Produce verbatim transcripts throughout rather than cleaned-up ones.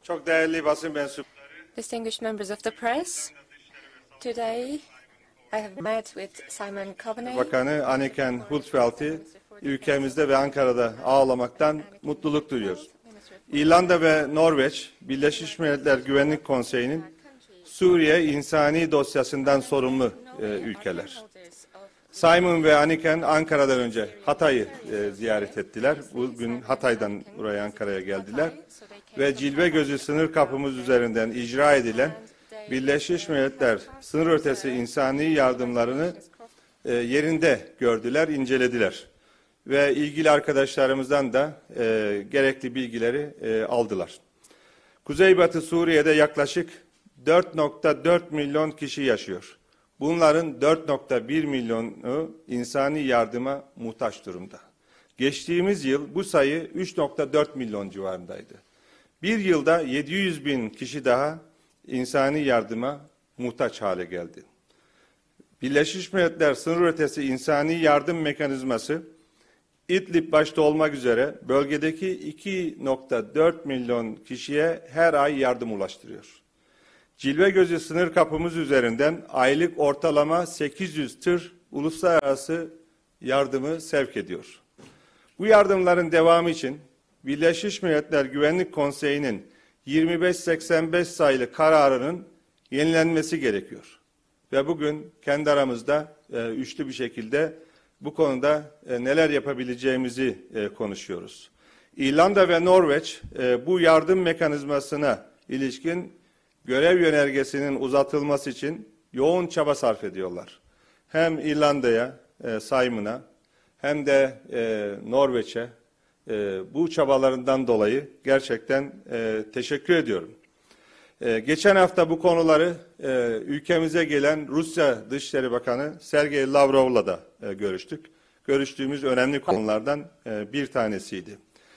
Çok değerli basın mensupları, Distinguished members of the press, today I have met with Simon Coveney, Bakanı Anniken Huitfeldt'i ülkemizde ve Ankara'da ağırlamaktan mutluluk duyuyoruz. İrlanda ve Norveç, Birleşmiş Milletler Güvenlik Konseyi'nin Suriye insani dosyasından sorumlu e, ülkeler. Simon ve Anniken Ankara'dan önce Hatay'ı e, ziyaret ettiler. Bugün Hatay'dan buraya Ankara'ya geldiler. Ve Cilve Gözü sınır kapımız üzerinden icra edilen Birleşmiş Milletler sınır ötesi insani yardımlarını e, yerinde gördüler, incelediler. Ve ilgili arkadaşlarımızdan da e, gerekli bilgileri e, aldılar. Kuzeybatı Suriye'de yaklaşık dört nokta dört milyon kişi yaşıyor. Bunların dört nokta bir milyonu insani yardıma muhtaç durumda. Geçtiğimiz yıl bu sayı üç nokta dört milyon civarındaydı. Bir yılda yedi yüz bin kişi daha insani yardıma muhtaç hale geldi. Birleşmiş Milletler sınır ötesi insani yardım mekanizması İdlib başta olmak üzere bölgedeki iki nokta dört milyon kişiye her ay yardım ulaştırıyor. Cilve Gözü sınır kapımız üzerinden aylık ortalama sekiz yüz tır uluslararası yardımı sevk ediyor. Bu yardımların devamı için Birleşmiş Milletler Güvenlik Konseyi'nin yirmi beş seksen beş sayılı kararının yenilenmesi gerekiyor. Ve bugün kendi aramızda e, üçlü bir şekilde bu konuda e, neler yapabileceğimizi e, konuşuyoruz. İrlanda ve Norveç e, bu yardım mekanizmasına ilişkin görev yönergesinin uzatılması için yoğun çaba sarf ediyorlar. Hem İrlanda'ya, e, Simon'a hem de e, Norveç'e e, bu çabalarından dolayı gerçekten e, teşekkür ediyorum. E, geçen hafta bu konuları e, ülkemize gelen Rusya Dışişleri Bakanı Sergey Lavrov'la da e, görüştük. Görüştüğümüz önemli konulardan e, bir tanesiydi.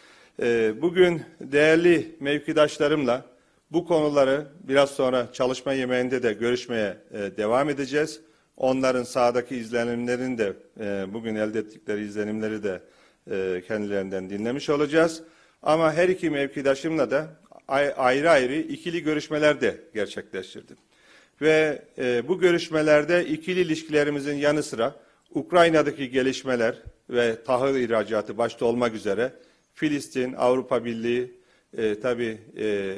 E, bugün değerli mevkidaşlarımla bu konuları biraz sonra çalışma yemeğinde de görüşmeye e, devam edeceğiz. Onların sahadaki izlenimlerini de e, bugün elde ettikleri izlenimleri de e, kendilerinden dinlemiş olacağız. Ama her iki mevkidaşımla da ayrı ayrı ikili görüşmeler de gerçekleştirdim. Ve e, bu görüşmelerde ikili ilişkilerimizin yanı sıra Ukrayna'daki gelişmeler ve tahıl ihracatı başta olmak üzere Filistin, Avrupa Birliği e, tabii e,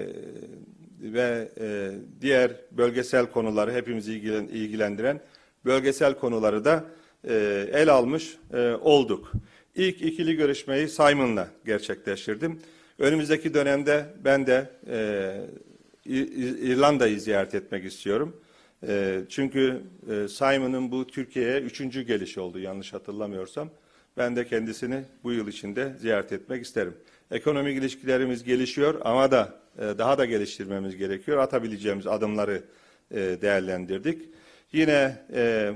ve e, diğer bölgesel konuları hepimizi ilgilen, ilgilendiren bölgesel konuları da e, el almış e, olduk. İlk ikili görüşmeyi Simon'la gerçekleştirdim. Önümüzdeki dönemde ben de e, İrlanda'yı ziyaret etmek istiyorum. E, çünkü e, Simon'un bu Türkiye'ye üçüncü gelişi oldu yanlış hatırlamıyorsam. Ben de kendisini bu yıl içinde ziyaret etmek isterim. Ekonomik ilişkilerimiz gelişiyor ama da e, daha da geliştirmemiz gerekiyor. Atabileceğimiz adımları e, değerlendirdik. Yine e,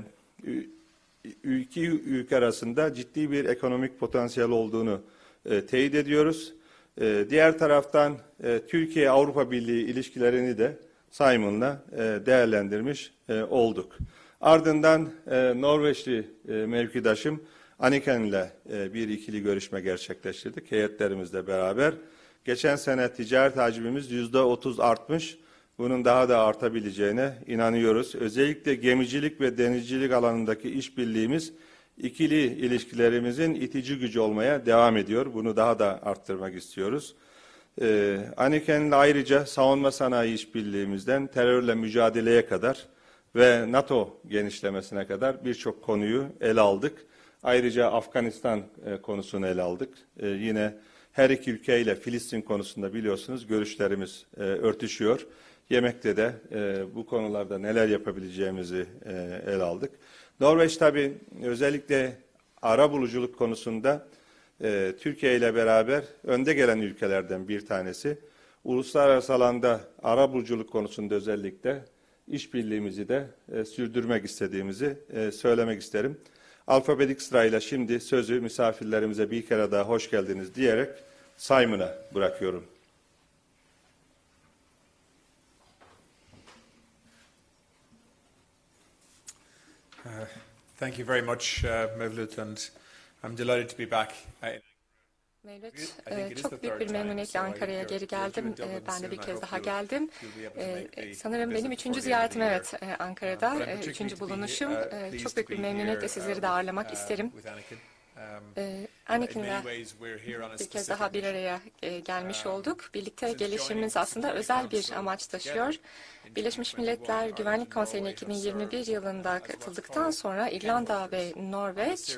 iki ülke arasında ciddi bir ekonomik potansiyel olduğunu e, teyit ediyoruz. E, diğer taraftan e, Türkiye-Avrupa Birliği ilişkilerini de Simon'la e, değerlendirmiş e, olduk. Ardından e, Norveçli e, mevkidaşım Anniken'le e, bir ikili görüşme gerçekleştirdik heyetlerimizle beraber. Geçen sene ticaret hacmimiz yüzde otuz artmış. Bunun daha da artabileceğine inanıyoruz. Özellikle gemicilik ve denizcilik alanındaki işbirliğimiz ikili ilişkilerimizin itici gücü olmaya devam ediyor. Bunu daha da arttırmak istiyoruz. Ee, Anniken'le ayrıca savunma sanayi işbirliğimizden terörle mücadeleye kadar ve NATO genişlemesine kadar birçok konuyu ele aldık. Ayrıca Afganistan e, konusunu ele aldık. E, yine her iki ülkeyle Filistin konusunda biliyorsunuz görüşlerimiz e, örtüşüyor. Yemekte de e, bu konularda neler yapabileceğimizi e, ele aldık. Norveç tabii özellikle arabuluculuk konusunda e, Türkiye ile beraber önde gelen ülkelerden bir tanesi. Uluslararası alanda arabuluculuk konusunda özellikle işbirliğimizi de e, sürdürmek istediğimizi e, söylemek isterim. Alfabetik sırayla şimdi sözü misafirlerimize bir kere daha hoş geldiniz diyerek Simon'a bırakıyorum. Uh, thank you very much, uh, Mevlut, and I'm delighted to be back. I Mevlüt, e, çok büyük bir memnuniyetle Ankara'ya geri geldim. E, Ben de bir kez daha geldim. E, Sanırım benim üçüncü ziyaretim, evet, e, Ankara'da. E, Üçüncü bulunuşum. E, Çok büyük bir memnuniyetle sizleri de ağırlamak isterim. E, Anakin'le bir kez daha bir araya e, gelmiş olduk. Birlikte gelişimimiz aslında özel bir amaç taşıyor. Birleşmiş Milletler Güvenlik Konseyi'ne iki bin yirmi bir yılında katıldıktan sonra İrlanda ve Norveç,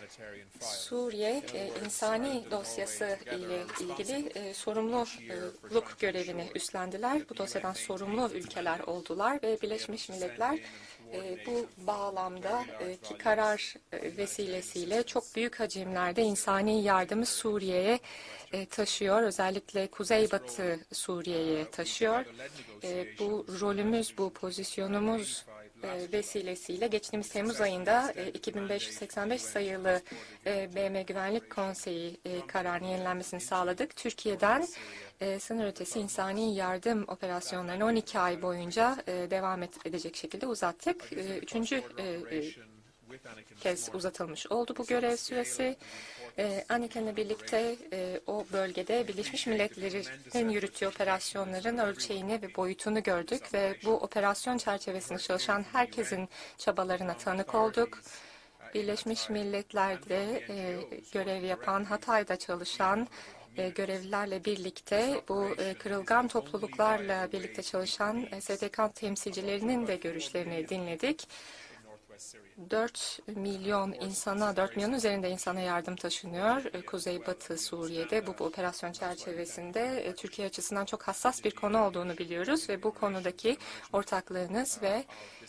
Suriye e, insani dosyası ile ilgili e, sorumluluk görevini üstlendiler. Bu dosyadan sorumlu ülkeler oldular ve Birleşmiş Milletler e, bu bağlamda e, ki karar e, vesilesiyle çok büyük hacimlerde insani yardımı Suriye'ye e, taşıyor. Özellikle Kuzeybatı Suriye'ye taşıyor. E, bu rolümüz, bu pozisyonumuz E, vesilesiyle geçtiğimiz Temmuz ayında e, iki bin beş yüz seksen beş sayılı e, B M Güvenlik Konseyi e, kararının yenilenmesini sağladık. Türkiye'den e, sınır ötesi insani yardım operasyonlarını on iki ay boyunca e, devam et, edecek şekilde uzattık. E, üçüncü e, e, kez uzatılmış oldu bu görev süresi. Ee, Anakin'le birlikte e, o bölgede Birleşmiş Milletler'in yürüttüğü operasyonların ölçeğini ve boyutunu gördük ve bu operasyon çerçevesinde çalışan herkesin çabalarına tanık olduk. Birleşmiş Milletler'de e, görev yapan, Hatay'da çalışan e, görevlilerle birlikte bu e, kırılgan topluluklarla birlikte çalışan e, S D K temsilcilerinin de görüşlerini dinledik. dört milyon insana, dört milyon üzerinde insana yardım taşınıyor. Kuzeybatı Suriye'de bu, bu operasyon çerçevesinde e, Türkiye açısından çok hassas bir konu olduğunu biliyoruz ve bu konudaki ortaklığınız ve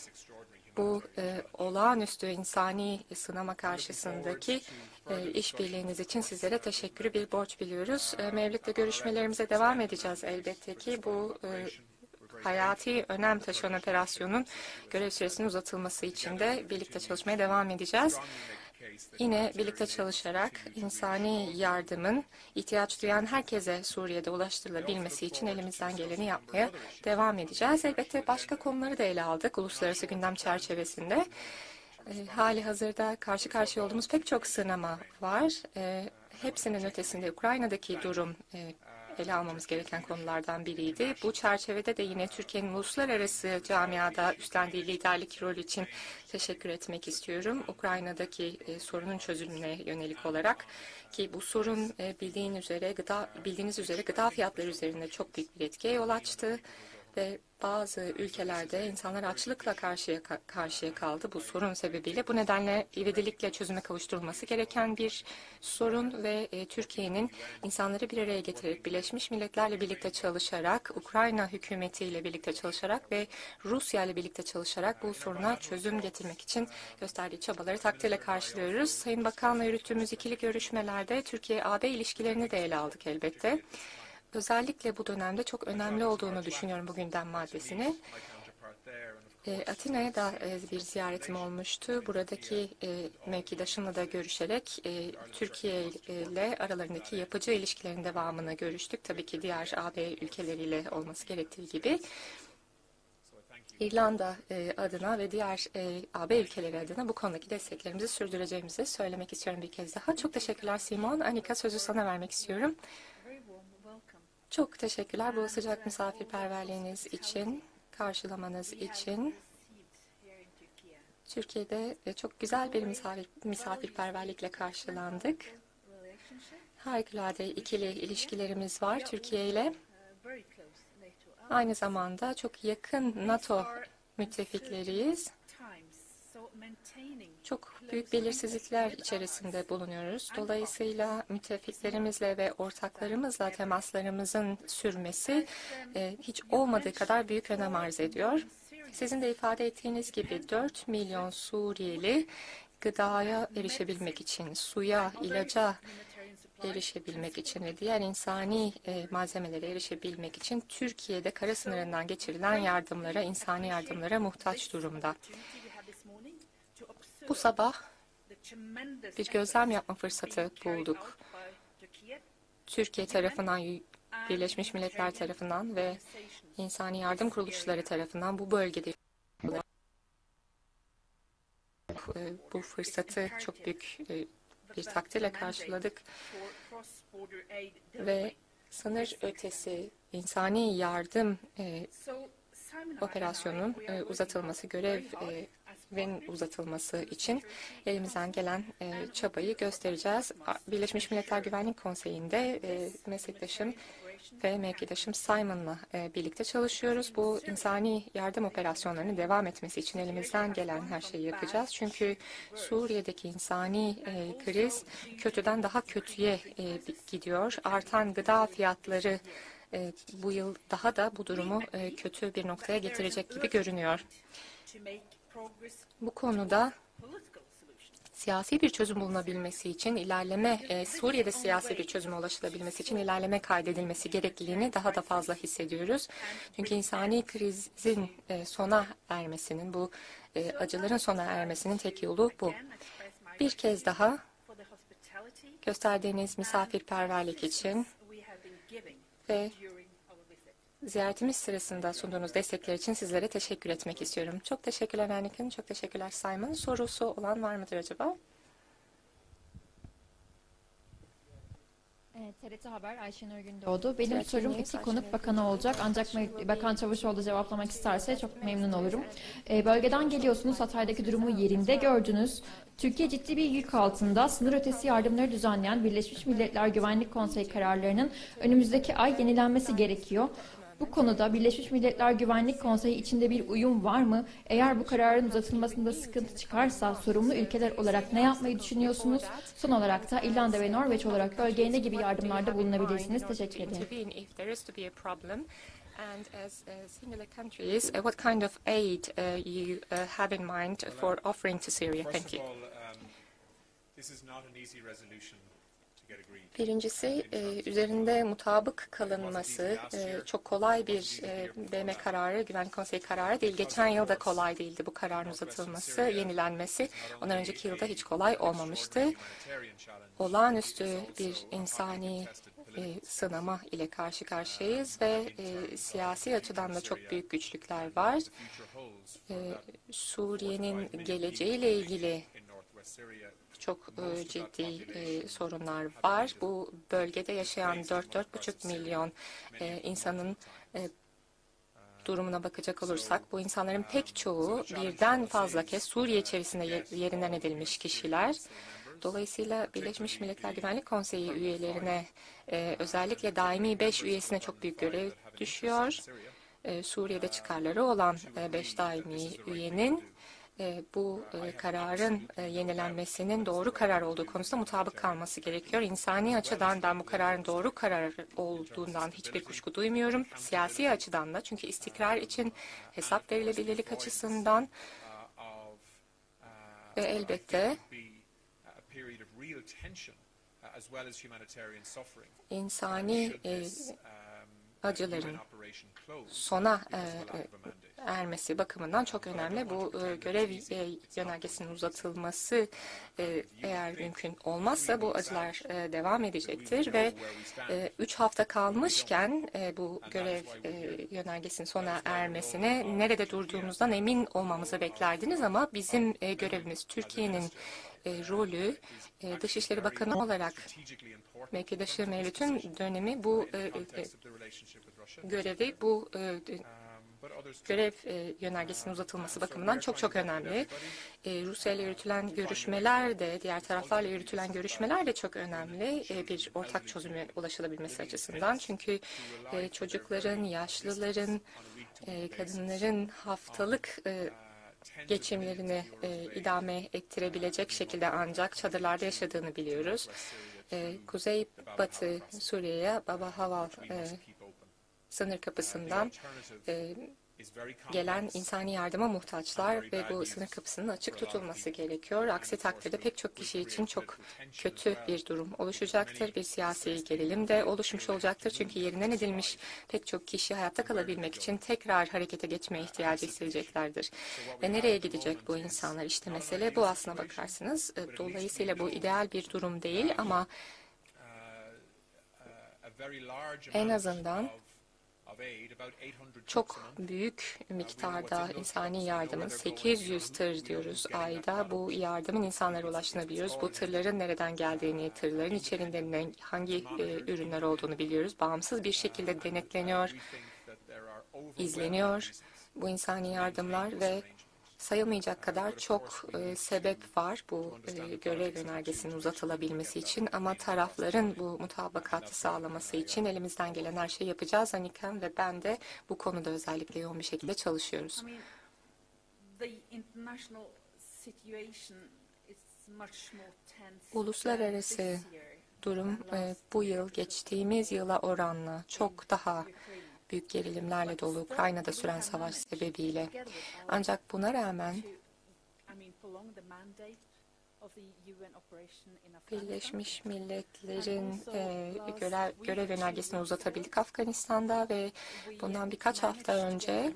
bu e, olağanüstü insani sınama karşısındaki e, işbirliğiniz için sizlere teşekkürü bir borç biliyoruz. E, Mevlüt'le görüşmelerimize devam edeceğiz elbette ki bu e, hayati önem taşıyan operasyonun görev süresinin uzatılması için de birlikte çalışmaya devam edeceğiz. Yine birlikte çalışarak insani yardımın ihtiyaç duyan herkese Suriye'de ulaştırılabilmesi için elimizden geleni yapmaya devam edeceğiz. Elbette başka konuları da ele aldık uluslararası gündem çerçevesinde. E, hali hazırda karşı karşıya olduğumuz pek çok sınama var. E, hepsinin ötesinde Ukrayna'daki durum e, ele almamız gereken konulardan biriydi. Bu çerçevede de yine Türkiye'nin uluslararası camiada üstlendiği liderlik rolü için teşekkür etmek istiyorum. Ukrayna'daki e, sorunun çözümüne yönelik olarak ki bu sorun e, bildiğin üzere gıda bildiğiniz üzere gıda fiyatları üzerinde çok büyük bir etkiye yol açtı ve bazı ülkelerde insanlar açlıkla karşıya karşıya kaldı bu sorun sebebiyle. Bu nedenle ivedilikle çözüme kavuşturulması gereken bir sorun ve e, Türkiye'nin insanları bir araya getirerek Birleşmiş Milletler'le birlikte çalışarak, Ukrayna hükümetiyle birlikte çalışarak ve Rusya ile birlikte çalışarak bu soruna çözüm getirmek için gösterdiği çabaları takdirle karşılıyoruz. Sayın Bakan'la yürüttüğümüz ikili görüşmelerde Türkiye-A B ilişkilerini de ele aldık elbette. Özellikle bu dönemde çok önemli olduğunu düşünüyorum bu gündem maddesini. E, Atina'ya da e, bir ziyaretim olmuştu. Buradaki e, mevkidaşımla da görüşerek e, Türkiye ile aralarındaki yapıcı ilişkilerin devamını görüştük. Tabii ki diğer A B ülkeleriyle olması gerektiği gibi. İrlanda e, adına ve diğer e, A B ülkeleri adına bu konudaki desteklerimizi sürdüreceğimizi söylemek istiyorum bir kez daha. Çok teşekkürler Simon. Anika, sözü sana vermek istiyorum. Çok teşekkürler bu sıcak misafirperverliğiniz için, karşılamanız için. Türkiye'de çok güzel bir misafir, misafirperverlikle karşılandık. Harikulade ikili ilişkilerimiz var Türkiye ile. Aynı zamanda çok yakın NATO müttefikleriyiz. Çok büyük belirsizlikler içerisinde bulunuyoruz. Dolayısıyla müttefiklerimizle ve ortaklarımızla temaslarımızın sürmesi e, hiç olmadığı kadar büyük önem arz ediyor. Sizin de ifade ettiğiniz gibi dört milyon Suriyeli gıdaya erişebilmek için, suya, ilaca erişebilmek için ve diğer insani e, malzemelere erişebilmek için Türkiye'de kara sınırından geçirilen yardımlara, insani yardımlara muhtaç durumda. Bu sabah bir gözlem yapma fırsatı bulduk. Türkiye tarafından, Birleşmiş Milletler tarafından ve insani yardım kuruluşları tarafından bu bölgede bu fırsatı çok büyük bir takdirle karşıladık. ve sınır ötesi insani yardım e, operasyonun e, uzatılması, görevin uzatılması için elimizden gelen e, çabayı göstereceğiz. Birleşmiş Milletler Güvenlik Konseyi'nde e, meslektaşım ve mevkidaşım Simon'la e, birlikte çalışıyoruz. Bu insani yardım operasyonlarının devam etmesi için elimizden gelen her şeyi yapacağız. Çünkü Suriye'deki insani e, kriz kötüden daha kötüye e, gidiyor. Artan gıda fiyatları e, bu yıl daha da bu durumu e, kötü bir noktaya getirecek gibi görünüyor. Bu konuda siyasi bir çözüm bulunabilmesi için ilerleme, e, Suriye'de siyasi bir çözüme ulaşılabilmesi için ilerleme kaydedilmesi gerekliliğini daha da fazla hissediyoruz. Çünkü insani krizin e, sona ermesinin, bu e, acıların sona ermesinin tek yolu bu. Bir kez daha gösterdiğiniz misafirperverlik için ve ziyaretimiz sırasında sunduğunuz destekler için sizlere teşekkür etmek istiyorum. Çok teşekkürler Anakin, çok teşekkürler Simon. Sorusu olan var mıdır acaba? T R T Haber, Ayşenur Gündoğdu. Benim sorum iki konut bakanı olacak ancak Bakan Çavuşoğlu cevaplamak isterse çok memnun olurum. E, bölgeden geliyorsunuz, Hatay'daki durumu yerinde gördünüz. Türkiye ciddi bir yük altında. Sınır ötesi yardımları düzenleyen Birleşmiş Milletler Güvenlik Konseyi kararlarının önümüzdeki ay yenilenmesi gerekiyor. Bu konuda Birleşmiş Milletler Güvenlik Konseyi içinde bir uyum var mı? Eğer bu kararın uzatılmasında sıkıntı çıkarsa sorumlu ülkeler olarak ne yapmayı düşünüyorsunuz? Son olarak da İrlanda ve Norveç olarak bölgeye ne gibi yardımlarda bulunabilirsiniz? Teşekkür ederim. And as uh, similar countries, uh, what kind of aid uh, you uh, have in mind for offering to Syria? Thank you. Birincisi, e, üzerinde mutabık kalınması e, çok kolay bir e, B M kararı, Güvenlik Konseyi kararı değil. Geçen yıl da kolay değildi bu kararın uzatılması, yenilenmesi. Ondan önceki yılda hiç kolay olmamıştı. Olağanüstü bir insani e, sınama ile karşı karşıyayız ve e, siyasi açıdan da çok büyük güçlükler var. E, Suriye'nin geleceğiyle ilgili çok e, ciddi e, sorunlar var. Bu bölgede yaşayan dört dört buçuk milyon e, insanın e, durumuna bakacak olursak, bu insanların pek çoğu birden fazla kez Suriye içerisinde yerinden edilmiş kişiler. Dolayısıyla Birleşmiş Milletler Güvenlik Konseyi üyelerine, e, özellikle daimi beş üyesine çok büyük görev düşüyor. E, Suriye'de çıkarları olan e, beş daimi üyenin E, bu e, kararın e, yenilenmesinin doğru karar olduğu konusunda mutabık kalması gerekiyor. İnsani açıdan ben bu kararın doğru karar olduğundan hiçbir kuşku duymuyorum. Siyasi açıdan da, çünkü istikrar için hesap verilebilirlik açısından ve elbette insani e, acıların sona e, ermesi bakımından çok önemli. Bu e, görev e, yönergesinin uzatılması e, eğer mümkün olmazsa bu acılar e, devam edecektir ve e, üç hafta kalmışken e, bu görev e, yönergesinin sona ermesine nerede durduğumuzdan emin olmamızı beklerdiniz ama bizim e, görevimiz, Türkiye'nin e, rolü e, Dışişleri Bakanı olarak mevkidaşı Mevlüt'ün dönemi bu e, e, görevi, bu e, görev e, yönergesinin uzatılması bakımından çok çok önemli. E, Rusya ile yürütülen görüşmeler de, diğer taraflarla yürütülen görüşmeler de çok önemli e, bir ortak çözüme ulaşılabilmesi açısından. Çünkü e, çocukların, yaşlıların, e, kadınların haftalık e, geçimlerini e, idame ettirebilecek şekilde ancak çadırlarda yaşadığını biliyoruz. E, Kuzey-Batı Suriye'ye Baba Haval e, sınır kapısından e, gelen insani yardıma muhtaçlar ve bu sınır kapısının açık tutulması gerekiyor. Aksi takdirde pek çok kişi için çok kötü bir durum oluşacaktır. Bir siyasi gerilim de oluşmuş olacaktır. Çünkü yerinden edilmiş pek çok kişi hayatta kalabilmek için tekrar harekete geçmeye ihtiyacı hissedeceklerdir. Ve nereye gidecek bu insanlar? İşte mesele bu, aslına bakarsınız. Dolayısıyla bu ideal bir durum değil ama en azından çok büyük miktarda insani yardımın sekiz yüz tır diyoruz ayda. Bu yardımın insanlara ulaştığını biliyoruz. Bu tırların nereden geldiğini, tırların içerisinde hangi e, ürünler olduğunu biliyoruz. Bağımsız bir şekilde denetleniyor, izleniyor bu insani yardımlar ve sayılmayacak kadar çok e, sebep var bu e, görev yönergesinin uzatılabilmesi için ama tarafların bu mutabakatı sağlaması için elimizden gelen her şeyi yapacağız. Anikem ve ben de bu konuda özellikle yoğun bir şekilde çalışıyoruz. Uluslararası durum e, bu yıl geçtiğimiz yıla oranla çok daha büyük gerilimlerle dolu Ukrayna'da süren savaş sebebiyle. Ancak buna rağmen Birleşmiş Milletler'in e, görev, görev yönergesini uzatabildik Afganistan'da ve bundan birkaç hafta önce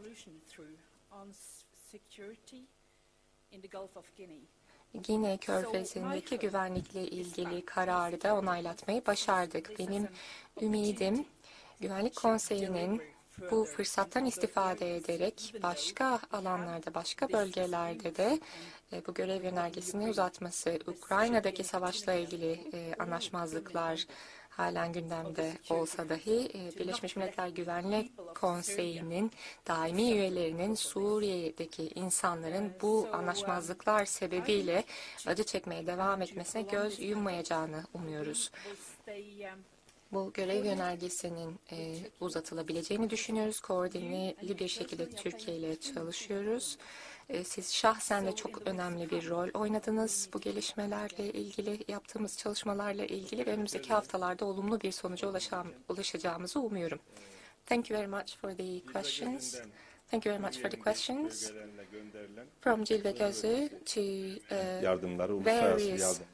Gine Körfezi'ndeki güvenlikle ilgili kararı da onaylatmayı başardık. Benim ümidim Güvenlik Konseyi'nin bu fırsattan istifade ederek başka alanlarda, başka bölgelerde de e, bu görev yönergesini uzatması, Ukrayna'daki savaşla ilgili e, anlaşmazlıklar halen gündemde olsa dahi e, Birleşmiş Milletler Güvenlik Konseyi'nin daimi üyelerinin Suriye'deki insanların bu anlaşmazlıklar sebebiyle acı çekmeye devam etmesine göz yummayacağını umuyoruz. Bu görev yönergesinin e, uzatılabileceğini düşünüyoruz. Koordineli bir şekilde Türkiye ile çalışıyoruz. E, siz şahsen de çok önemli bir rol oynadınız bu gelişmelerle ilgili, yaptığımız çalışmalarla ilgili ve önümüzdeki haftalarda olumlu bir sonuca ulaşam, ulaşacağımızı umuyorum. Thank you very much for the questions. Thank you very much for the questions. From Cilve Gözü to uh, yardımları, uluslararası various yardım.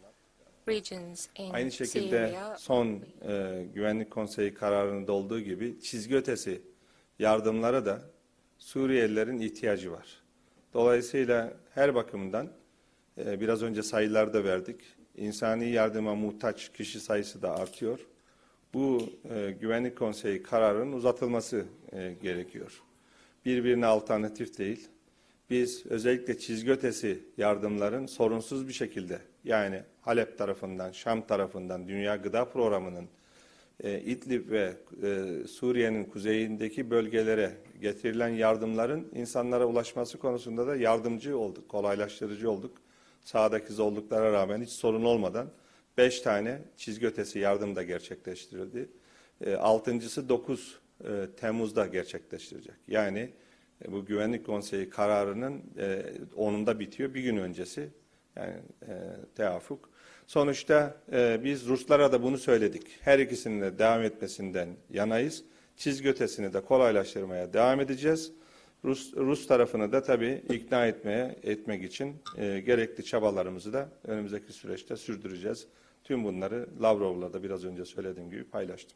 Aynı şekilde son e, Güvenlik Konseyi kararında olduğu gibi çizgi ötesi yardımlara da Suriyelilerin ihtiyacı var. Dolayısıyla her bakımdan e, biraz önce sayılarda verdik. İnsani yardıma muhtaç kişi sayısı da artıyor. Bu e, Güvenlik Konseyi kararının uzatılması e, gerekiyor. Birbirine alternatif değil. Biz özellikle çizgi ötesi yardımların sorunsuz bir şekilde, yani Halep tarafından, Şam tarafından Dünya Gıda Programı'nın e, İdlib ve e, Suriye'nin kuzeyindeki bölgelere getirilen yardımların insanlara ulaşması konusunda da yardımcı olduk, kolaylaştırıcı olduk. Sahadaki zorluklara rağmen hiç sorun olmadan beş tane çizgi ötesi yardım da gerçekleştirildi. E, altıncısı dokuz e, Temmuz'da gerçekleştirecek. Yani bu Güvenlik Konseyi kararının e, onunda bitiyor. Bir gün öncesi. Yani e, tevafuk. Sonuçta e, biz Ruslara da bunu söyledik. Her ikisinin de devam etmesinden yanayız. Çizgi ötesini de kolaylaştırmaya devam edeceğiz. Rus, Rus tarafını da tabii ikna etmeye etmek için e, gerekli çabalarımızı da önümüzdeki süreçte sürdüreceğiz. Tüm bunları Lavrov'la da biraz önce söylediğim gibi paylaştım.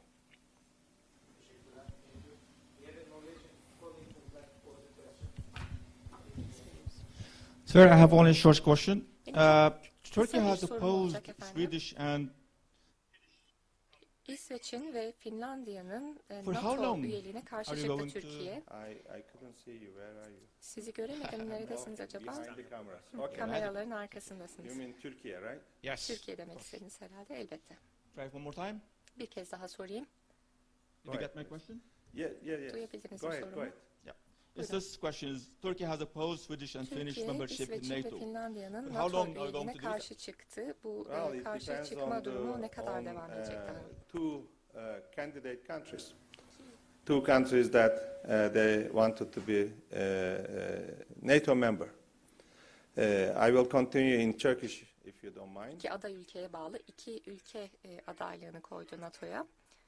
Sir, I have only a short question. Uh, Turkey has opposed Swedish and İsveç'in ve Finlandiya'nın e, For how NATO long üyeliğine karşı are you çıktı going to- Türkiye. I, I couldn't see you. Where are you? Sizi göremedim. Neredesiniz acaba? Behind the cameras. Okay. Kameraların You arkasındasınız. mean Turkey, right? yes, Türkiye demek istediniz herhalde. Elbette. try one more time. Bir kez daha sorayım. Did you get my question? Yeah, yeah, yeah. Duyabildiniz Go mi ahead, go sorumu? ahead. Yes, this question is Turkey has opposed Swedish and Finnish Türkiye, membership in İsveç'in ve NATO. Finlandiya'nın But how NATO long are you going üyeliğine to do that? karşı çıktı. Bu Well, e, it karşı depends çıkma on the, durumu ne kadar on, devam edecek uh, daha? two uh, candidate countries. Two countries that uh, they wanted to be uh, uh, NATO member. Uh, I will continue in Turkish if you don't mind. İki aday ülkeye bağlı iki ülke e, adaylığını koydu NATO'ya.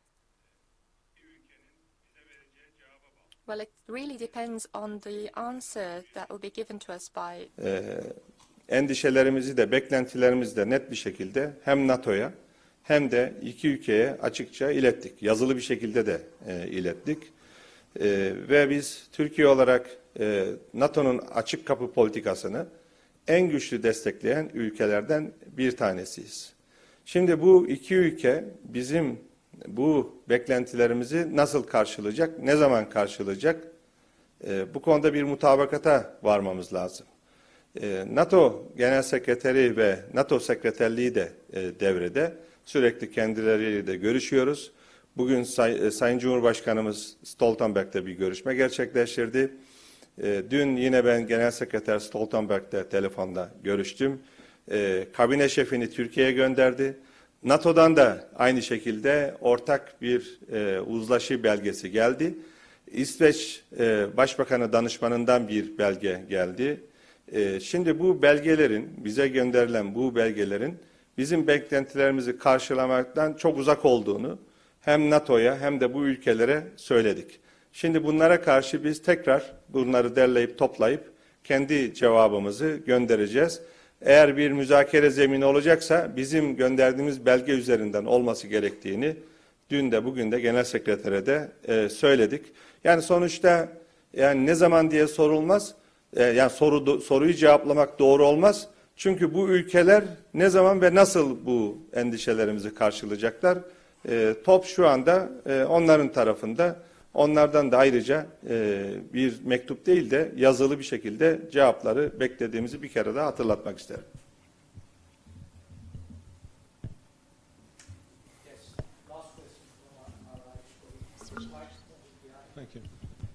Well, it really depends on the answer that will be given to us by Ee, endişelerimizi de beklentilerimizi de net bir şekilde hem NATO'ya hem de iki ülkeye açıkça ilettik. Yazılı bir şekilde de e, ilettik. E, ve biz Türkiye olarak e, NATO'nun açık kapı politikasını en güçlü destekleyen ülkelerden bir tanesiyiz. Şimdi bu iki ülke bizim bu beklentilerimizi nasıl karşılayacak, ne zaman karşılayacak? E, bu konuda bir mutabakata varmamız lazım. E, NATO Genel Sekreteri ve NATO Sekreterliği de e, devrede. Sürekli kendileriyle de görüşüyoruz. Bugün Say, e, Sayın Cumhurbaşkanımız Stoltenberg'de bir görüşme gerçekleştirdi. E, dün yine ben Genel Sekreter Stoltenberg'de telefonda görüştüm. E, kabine şefini Türkiye'ye gönderdi. NATO'dan da aynı şekilde ortak bir e, uzlaşı belgesi geldi. İsveç e, Başbakanı danışmanından bir belge geldi. E, şimdi bu belgelerin, bize gönderilen bu belgelerin bizim beklentilerimizi karşılamaktan çok uzak olduğunu hem NATO'ya hem de bu ülkelere söyledik. Şimdi bunlara karşı biz tekrar bunları derleyip toplayıp kendi cevabımızı göndereceğiz. Eğer bir müzakere zemini olacaksa bizim gönderdiğimiz belge üzerinden olması gerektiğini dün de bugün de Genel Sekretere de e, söyledik. Yani sonuçta yani ne zaman diye sorulmaz. E, yani soru soruyu cevaplamak doğru olmaz. Çünkü bu ülkeler ne zaman ve nasıl bu endişelerimizi karşılayacaklar? E, top şu anda e, onların tarafında. Onlardan da ayrıca e, bir mektup değil de yazılı bir şekilde cevapları beklediğimizi bir kere daha hatırlatmak isterim. Thank you.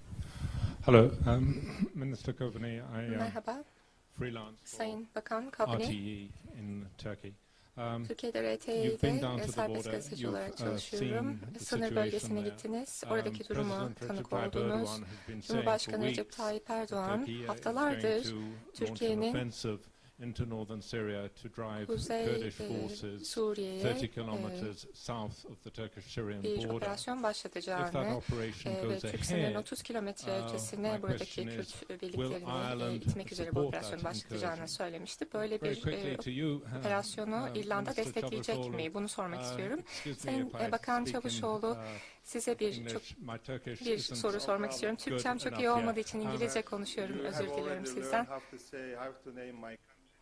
Hello, um, Minister Kovani. I am Merhaba, freelance for Sayın Bakan R Kovani. T E in Turkey. Um, Türkiye'de R T you've been E'de down to the serbest border. gazeteci You've olarak uh, çalışıyorum. seen the Sınır situation bölgesine there. gittiniz. Um, Oradaki duruma President Recep tanık Tayyip oldunuz. Erdogan has been saying for Cumhurbaşkanı Recep weeks Tayyip that Erdoğan Turkey is haftalardır going to launch an Türkiye'nin offensive into northern Syria to drive Kuzey Kurdish e, forces Suriye'ye thirty e, kilometers south of the Turkish-Syrian bir border. operasyon If that başlatacağını operation e, ve goes Türk sınırının ahead, otuz kilometre uh, ötesine my buradaki question is, Kürt will birliklerini e, Ireland itmek üzere bu support operasyonu that başlatacağını incursion? söylemişti. Böyle Very bir quickly e, to you, uh, operasyonu uh, İrlanda Minister destekleyecek Çavuşoğlu. mi? Bunu sormak Uh, istiyorum. excuse me Sayın if I e, Bakan speak in, Çavuşoğlu, uh, size bir çok English. My Turkish bir isn't soru sormak istiyorum. good Türkçem çok iyi enough olmadığı yet. için Um, İngilizce konuşuyorum. You Özür have diliyorum already sizden. learned how to say, how to name my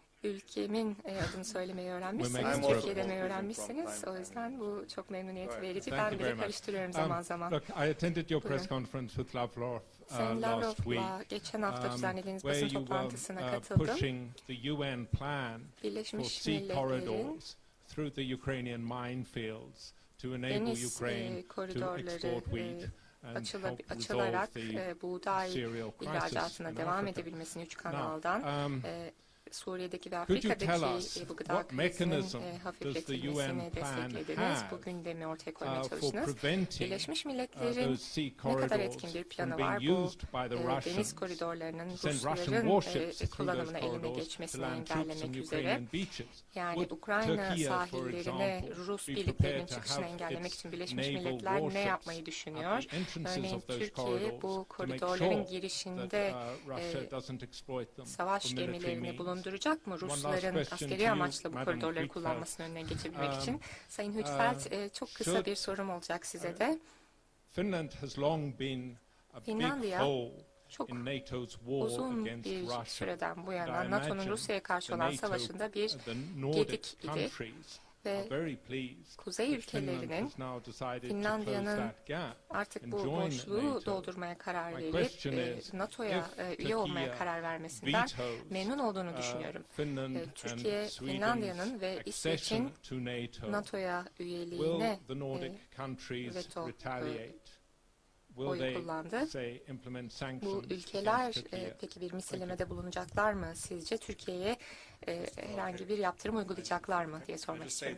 Ülkemin e, adını söylemeyi We're öğrenmişsiniz. making I'm Türkiye also demeyi confusing öğrenmişsiniz. from O yüzden bu çok memnuniyet Right. verici. Thank Ben you bile very much. karıştırıyorum zaman Um, zaman. Look, I attended your press Buyurun. conference with Lavrov uh, Sayın last week, Lavrov'la geçen hafta um, düzenlediğiniz where basın you were toplantısına uh, katıldım. pushing the U N plan for Birleşmiş sea Milletler'in corridors through the Ukrainian minefields to enable deniz Ukraine e, to koridorları export e, wheat and açıla, help resolve açılarak the e, buğday cereal crisis ihracatına in devam Africa. edebilmesini üç Now, kanaldan um, e, Suriye'deki ve could you tell Afrika'daki us e, bu gıda what krizinin mechanism e, does the U hafifletilmesini N plan desteklediniz. have Bu gündemi ortaya koymaya uh, for çalıştınız. preventing Birleşmiş uh, Milletler'in those sea ne kadar corridors etkin bir from planı being var bu used by the e, deniz Russians koridorlarının to send Russian Rusların warships e, through those kullanımına eline corridors to geçmesini land troops engellemek on üzere. Ukrainian beaches? Yani Would Ukrayna Turkey, for sahillerine example, Rus be birliklerinin prepared to çıkışını have engellemek its için Birleşmiş naval Milletler ne warships yapmayı at düşünüyor? the entrances Örneğin of those Türkiye corridors bu to make koridorların sure that girişinde uh, Russia e, doesn't exploit them savaş for military gemilerini means? bulunduracak mı? One last Rusların question to askeri you, amaçla bu Madam koridorları Huitfeldt. kullanmasının önüne geçebilmek Um, için. Sayın Hütfeldt, uh, e, çok kısa should- bir sorum olacak size de. Finland has long been a big Finlandiya hole çok in NATO's war uzun against bir Russia. süreden bu And I yana NATO'nun imagine Rusya'ya karşı the olan NATO, savaşında bir the Nordic gedik idi countries ve are very pleased Kuzey that Finland ülkelerinin has now decided to Finlandiya'nın close that gap artık and bu join boşluğu NATO. doldurmaya karar My verip question e, is, NATO'ya if e, üye Turkey olmaya karar vermesinden vetoes, memnun olduğunu uh, düşünüyorum. Finland E, Türkiye, and Sweden's Finlandiya'nın ve İsveç'in accession to NATO, NATO'ya will üyeliğine the Nordic e, countries veto, retaliate? Will oyu they kullandı. say implement Bu sanctions ülkeler against Turkey? e, peki bir misillemede bulunacaklar mı? Sizce Türkiye'ye e, herhangi bir yaptırım uygulayacaklar mı diye sormak istiyorum.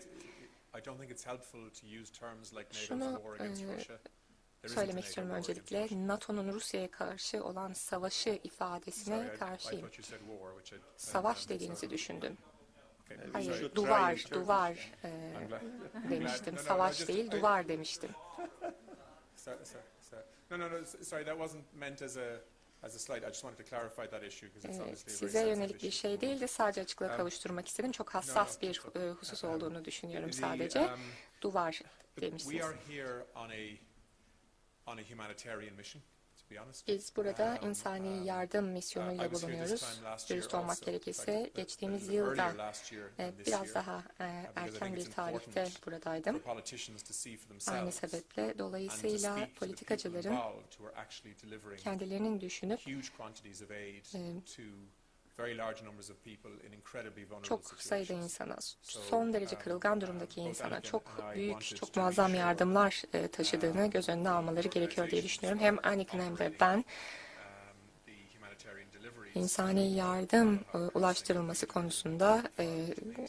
Şunu e, söylemek istiyorum öncelikle. NATO'nun Rusya'ya karşı olan savaşı ifadesine karşıyım. Savaş dediğinizi düşündüm. Hayır, duvar, duvar e, demiştim. Savaş değil, duvar demiştim. So, so, so. No, no, no. s- Sorry, that wasn't meant as a as a slide. I just wanted to clarify that issue because it's Ee, obviously a very Size sensitive yönelik bir issue. şey değil de sadece açıklığa kavuşturmak istedim. Çok hassas bir e, husus olduğunu düşünüyorum sadece. Duvar But demişsiniz. we are here on a on a humanitarian mission. Biz burada insani yardım misyonuyla bulunuyoruz. Dürüst olmak gerekirse geçtiğimiz yılda e, biraz daha e, erken bir tarihte buradaydım. Aynı sebeple dolayısıyla politikacıların kendilerinin düşünüp e, çok sayıda insana, son derece kırılgan durumdaki insana çok büyük, çok muazzam yardımlar e, taşıdığını göz önüne almaları gerekiyor diye düşünüyorum. Hem Anniken hem de ben insani yardım e, ulaştırılması konusunda e,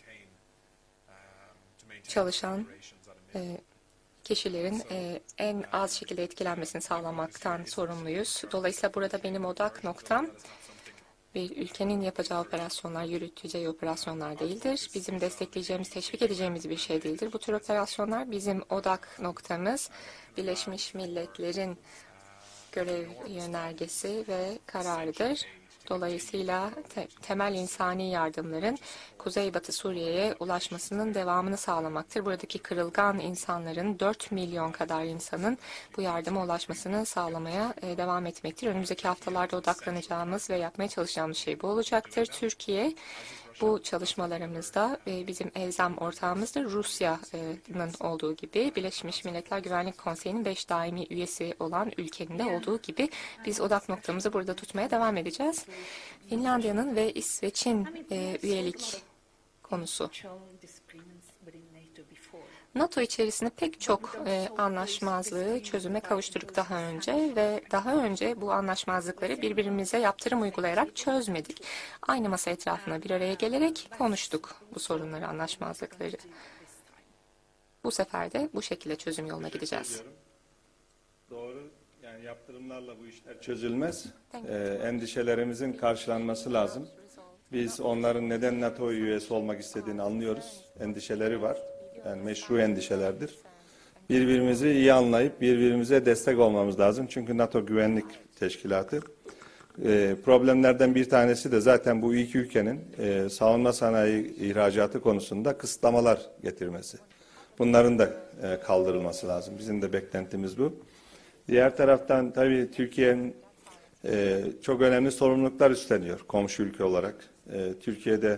çalışan e, kişilerin e, en az şekilde etkilenmesini sağlamaktan sorumluyuz. Dolayısıyla burada benim odak noktam bir ülkenin yapacağı operasyonlar, yürüteceği operasyonlar değildir. Bizim destekleyeceğimiz, teşvik edeceğimiz bir şey değildir. Bu tür operasyonlar bizim odak noktamız, Birleşmiş Milletler'in görev yönergesi ve kararıdır. Dolayısıyla te temel insani yardımların Kuzeybatı Suriye'ye ulaşmasının devamını sağlamaktır. Buradaki kırılgan insanların, dört milyon kadar insanın bu yardıma ulaşmasını sağlamaya e, devam etmektir. Önümüzdeki haftalarda odaklanacağımız ve yapmaya çalışacağımız şey bu olacaktır. Türkiye bu çalışmalarımızda e, bizim elzem ortağımızdır. Rusya'nın olduğu gibi Birleşmiş Milletler Güvenlik Konseyi'nin beş daimi üyesi olan ülkenin de olduğu gibi biz odak noktamızı burada tutmaya devam edeceğiz. Finlandiya'nın ve İsveç'in e, üyelik konusu. NATO içerisinde pek çok e, anlaşmazlığı çözüme kavuşturduk daha önce ve daha önce bu anlaşmazlıkları birbirimize yaptırım uygulayarak çözmedik. Aynı masa etrafına bir araya gelerek konuştuk bu sorunları, anlaşmazlıkları. Bu sefer de bu şekilde çözüm yoluna gideceğiz. Doğru, yani yaptırımlarla bu işler çözülmez. Ee, endişelerimizin karşılanması lazım. Biz onların neden NATO üyesi olmak istediğini anlıyoruz. Endişeleri var. Yani meşru endişelerdir. Birbirimizi iyi anlayıp birbirimize destek olmamız lazım. Çünkü NATO Güvenlik Teşkilatı. E, problemlerden bir tanesi de zaten bu iki ülkenin e, savunma sanayi ihracatı konusunda kısıtlamalar getirmesi. Bunların da e, kaldırılması lazım. Bizim de beklentimiz bu. Diğer taraftan tabii Türkiye'nin e, çok önemli sorumluluklar üstleniyor komşu ülke olarak. E, Türkiye'de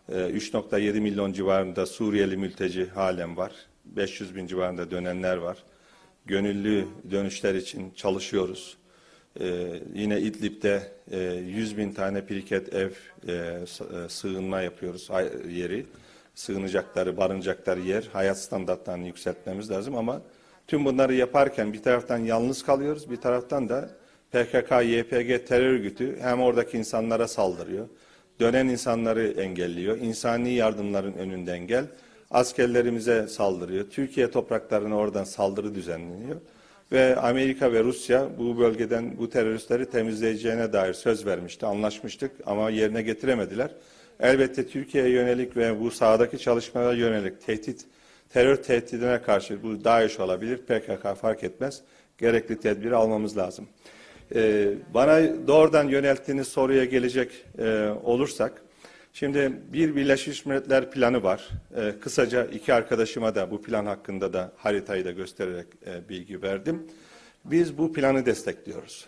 üç nokta yedi milyon civarında Suriyeli mülteci halen var. beş yüz bin civarında dönenler var. Gönüllü dönüşler için çalışıyoruz. Ee, yine İdlib'de e, yüz bin tane piriket ev e, sığınma yapıyoruz yeri. Sığınacakları, barınacakları yer, hayat standartlarını yükseltmemiz lazım ama tüm bunları yaparken bir taraftan yalnız kalıyoruz, bir taraftan da P K K Y P G terör örgütü hem oradaki insanlara saldırıyor, dönen insanları engelliyor, insani yardımların önünde engel, askerlerimize saldırıyor, Türkiye topraklarına oradan saldırı düzenleniyor ve Amerika ve Rusya bu bölgeden bu teröristleri temizleyeceğine dair söz vermişti, anlaşmıştık ama yerine getiremediler. Elbette Türkiye'ye yönelik ve bu sahadaki çalışmalara yönelik tehdit, terör tehdidine karşı bu DAEŞ olabilir, P K K fark etmez, gerekli tedbiri almamız lazım. Ee, bana doğrudan yönelttiğiniz soruya gelecek e, olursak, şimdi bir Birleşmiş Milletler planı var. Ee, kısaca iki arkadaşıma da bu plan hakkında da haritayı da göstererek e, bilgi verdim. Biz bu planı destekliyoruz.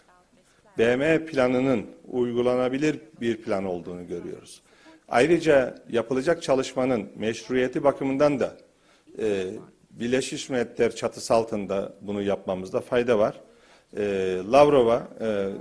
B M planının uygulanabilir bir plan olduğunu görüyoruz. Ayrıca yapılacak çalışmanın meşruiyeti bakımından da e, Birleşmiş Milletler çatısı altında bunu yapmamızda fayda var. E, Lavrov'a e,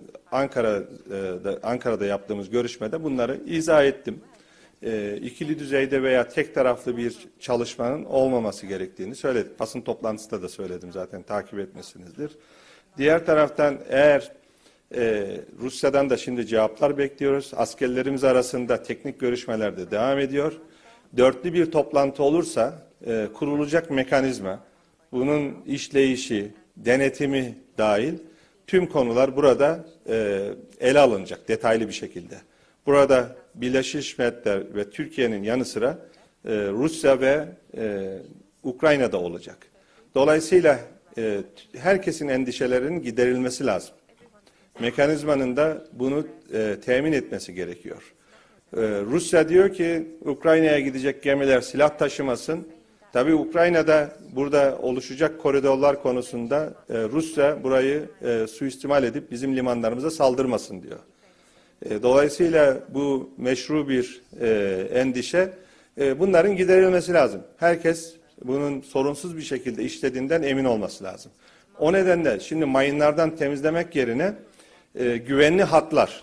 Ankara'da, Ankara'da yaptığımız görüşmede bunları izah ettim. E, ikili düzeyde veya tek taraflı bir çalışmanın olmaması gerektiğini söyledim. Basın toplantısında da söyledim zaten, takip etmesinizdir. Diğer taraftan eğer e, Rusya'dan da şimdi cevaplar bekliyoruz. Askerlerimiz arasında teknik görüşmeler de devam ediyor. Dörtlü bir toplantı olursa e, kurulacak mekanizma, bunun işleyişi, denetimi dahil tüm konular burada e, ele alınacak detaylı bir şekilde. Burada Birleşmiş Milletler ve Türkiye'nin yanı sıra e, Rusya ve e, Ukrayna'da olacak. Dolayısıyla e, herkesin endişelerinin giderilmesi lazım. Mekanizmanın da bunu e, temin etmesi gerekiyor. E, Rusya diyor ki Ukrayna'ya gidecek gemiler silah taşımasın, Tabii Ukrayna'da burada oluşacak koridorlar konusunda e, Rusya burayı e, suistimal edip bizim limanlarımıza saldırmasın diyor. E, dolayısıyla bu meşru bir e, endişe. E, bunların giderilmesi lazım. Herkes bunun sorunsuz bir şekilde işlediğinden emin olması lazım. O nedenle şimdi mayınlardan temizlemek yerine e, güvenli hatlar,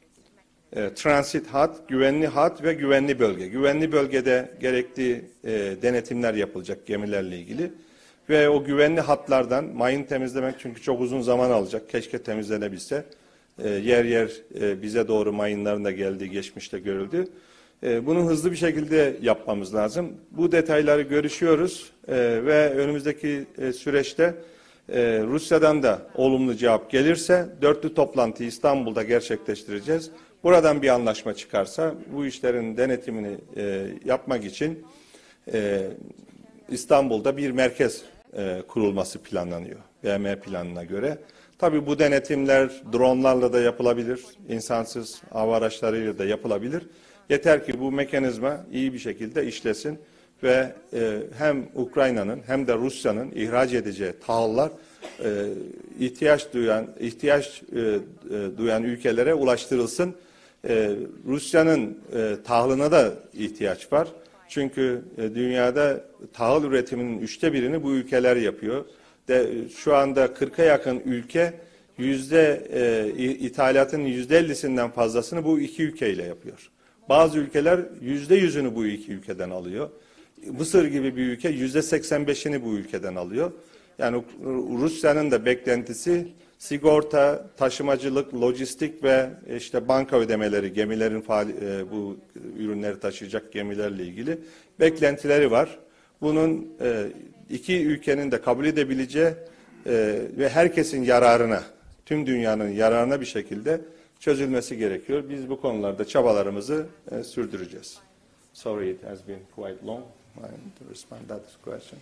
e, transit hat, güvenli hat ve güvenli bölge. Güvenli bölgede gerekli e, denetimler yapılacak gemilerle ilgili. Ve o güvenli hatlardan mayın temizlemek çünkü çok uzun zaman alacak. Keşke temizlenebilse. E, yer yer e, bize doğru mayınların da geldiği geçmişte görüldü. E, bunu hızlı bir şekilde yapmamız lazım. Bu detayları görüşüyoruz e, ve önümüzdeki e, süreçte e, Rusya'dan da olumlu cevap gelirse dörtlü toplantıyı İstanbul'da gerçekleştireceğiz. Buradan bir anlaşma çıkarsa bu işlerin denetimini e, yapmak için e, İstanbul'da bir merkez e, kurulması planlanıyor B M planına göre. Tabii bu denetimler dronlarla da yapılabilir, insansız hava araçlarıyla da yapılabilir. Yeter ki bu mekanizma iyi bir şekilde işlesin ve e, hem Ukrayna'nın hem de Rusya'nın ihraç edeceği tahıllar e, ihtiyaç duyan ihtiyaç e, e, duyan ülkelere ulaştırılsın. E, Rusya'nın e, tahılına da ihtiyaç var. Çünkü e, dünyada tahıl üretiminin üçte birini bu ülkeler yapıyor. De, şu anda kırka yakın ülke yüzde e, ithalatın yüzde ellisinden fazlasını bu iki ülkeyle yapıyor. Bazı ülkeler yüzde yüzünü bu iki ülkeden alıyor. Mısır gibi bir ülke yüzde seksen beşini bu ülkeden alıyor. Yani Rusya'nın da beklentisi sigorta, taşımacılık, lojistik ve işte banka ödemeleri, gemilerin faali, e, bu ürünleri taşıyacak gemilerle ilgili beklentileri var. Bunun e, iki ülkenin de kabul edebileceği e, ve herkesin yararına, tüm dünyanın yararına bir şekilde çözülmesi gerekiyor. Biz bu konularda çabalarımızı e, sürdüreceğiz. Sorry, it has been quite long to respond to that question.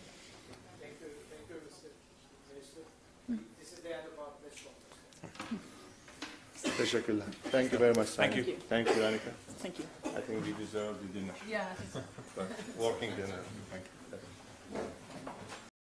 Teşekkürler. Thank you very much. Thank you. Thank you, Annika. Thank you. I think we deserve the dinner. Yeah. Working dinner. Thank you.